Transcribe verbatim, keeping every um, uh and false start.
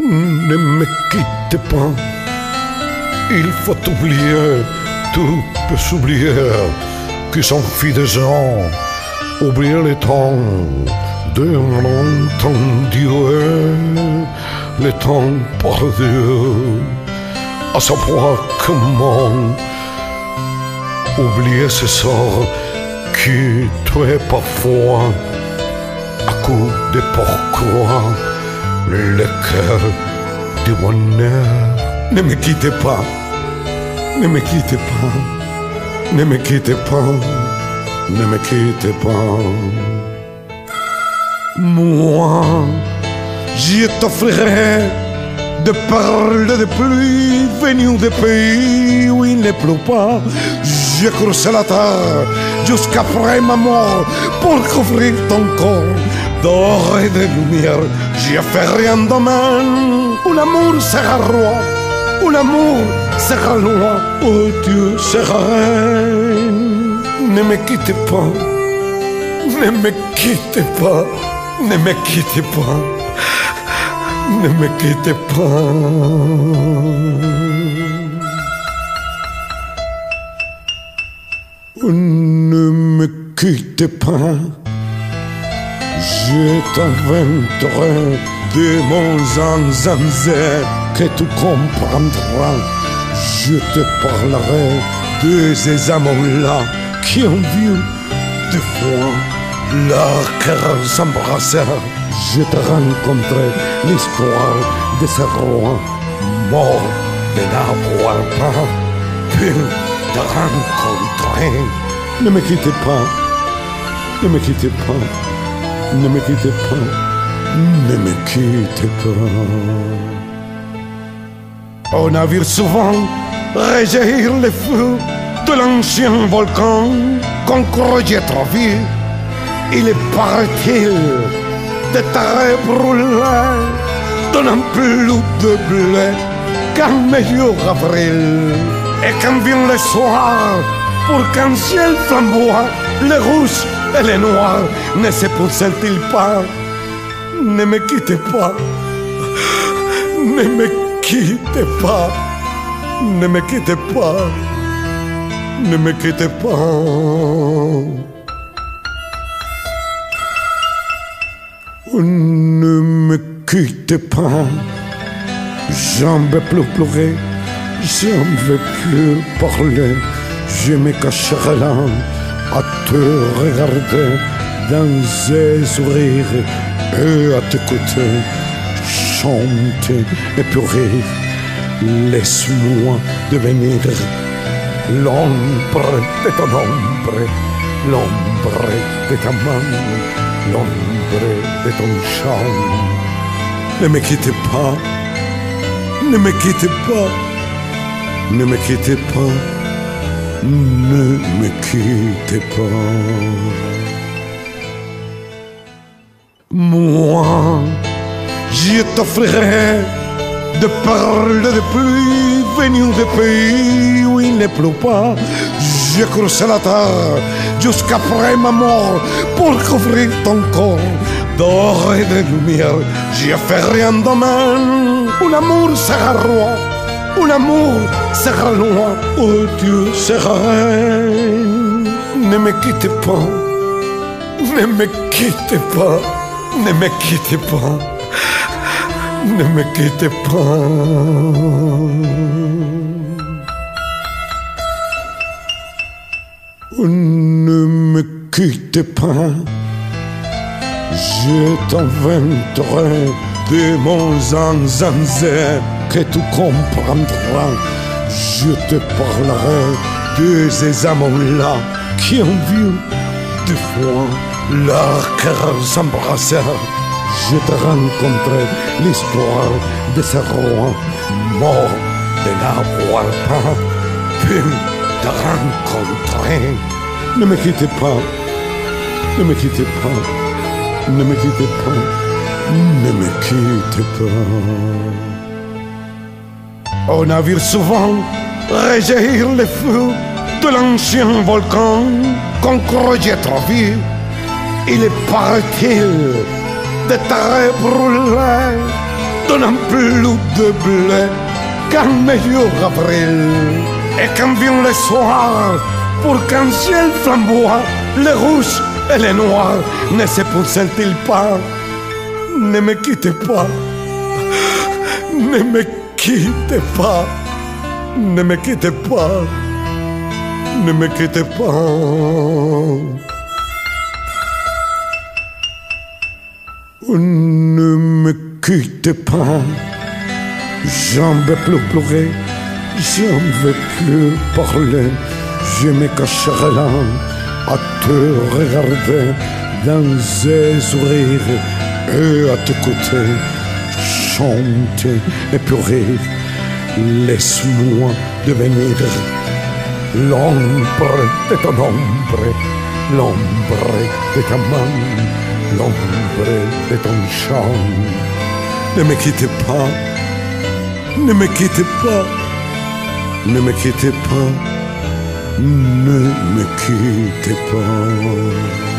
Ne me quitte pas, il faut oublier, tout peut s'oublier, qui sont filles des gens, oublier les temps de l'entendu, les temps perdus, à savoir comment oublier ce sort qui tuait parfois à coup de pourquoi le cœur du bonheur. Ne me quittez pas, ne me quittez pas, ne me quittez pas, ne me quittez pas. Moi, je t'offrirai de perles de pluie venues des pays où il ne pleut pas. J'ai creusé la terre jusqu'après ma mort pour couvrir ton corps d'or et de lumière. J'ai fait rien de mal, où l'amour sera roi, où l'amour sera loi, où Dieu sera reine. Ne me quittez pas, ne me quittez pas, ne me quittez pas, ne me quittez pas. Ne me quittez pas, je t'inventerai de mon zanzanzé que tu comprendras. Je te parlerai de ces amants-là qui ont vu deux fois leur cœur s'embrasser. Je te rencontrerai l'histoire de ce roi mort de n'avoir pas pu te rencontrer. Ne me quittez pas, ne me quittez pas, ne me quittez pas, ne me quittez pas. On a vu souvent réjaillir le feu de l'ancien volcan qu'on croyait trop vieux. Il est parti de terre brûlée, donnant plus de blé qu'un meilleur avril. Et quand vient le soir, pour qu'un ciel flamboie, les rouges et les noirs ne s'épousent-ils pas? Ne me quittez pas, ne me quittez pas, ne me quittez pas, ne me quittez pas. Ne me quittez pas, j'en veux plus pleurer, j'en veux plus parler. Je me cacherai là à te regarder dans ces sourires et à t'écouter chanter et pleurer. Laisse-moi devenir l'ombre de ton ombre, l'ombre de ta main, l'ombre de ton chant. Ne me quittez pas, ne me quittez pas, ne me quittez pas, ne me quittez pas. Moi, je t'offrirai de perles de pluie venues des pays où il ne pleut pas. J'ai creusé la terre jusqu'après ma mort pour couvrir ton corps d'or et de lumière. J'ai fait rien de mal, où l'amour sera roi, où l'amour sera loi, où Dieu sera reine. Ne me quittez pas, ne me quittez pas, ne me quittez pas, ne me quittez pas. Ne me quittez pas, je t'inventerai de mon zanzanzé que tu comprendras. Je te parlerai de ces amants-là qui ont vu deux fois leur cœur s'embrasser. Je te rencontrerai l'histoire de ce roi mort de n'avoir pas pu te rencontrer. Ne me quittez pas, ne me quittez pas, ne me quittez pas, ne me quittez pas. On a vu souvent réjaillir le feu de l'ancien volcan qu'on croyait trop vieux. Il est parti de terre brûlée, donnant plus de blé qu'un meilleur avril. Et quand vient le soir, pour qu'un ciel flamboie, les rouges et les noirs ne s'épousent-ils pas? Ne me quittez pas, ne me quittez pas, ne me quittez pas, ne me quittez pas. Ne me quittez pas, j'en veux plus pleurer, j'en veux plus parler, je me cacherai là à te regarder dans les sourires et à t'écouter chanter et pleurer. Laisse-moi devenir l'ombre de ton ombre, l'ombre de ta main, l'ombre de ton chant. Ne me quittez pas, ne me quittez pas, ne me quittez pas, ne me quittez pas.